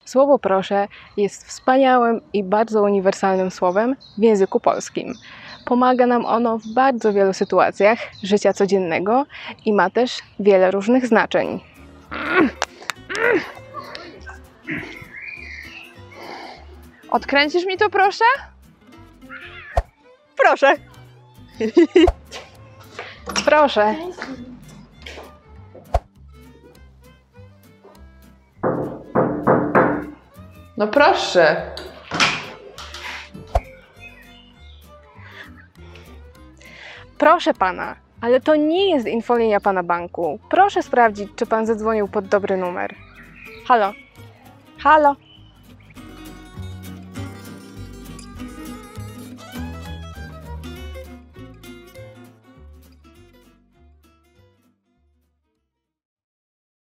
Słowo proszę jest wspaniałym i bardzo uniwersalnym słowem w języku polskim. Pomaga nam ono w bardzo wielu sytuacjach życia codziennego i ma też wiele różnych znaczeń. Odkręcisz mi to, proszę? Proszę. Proszę. No proszę. Proszę pana, ale to nie jest infolinia pana banku. Proszę sprawdzić, czy pan zadzwonił pod dobry numer. Halo? Halo?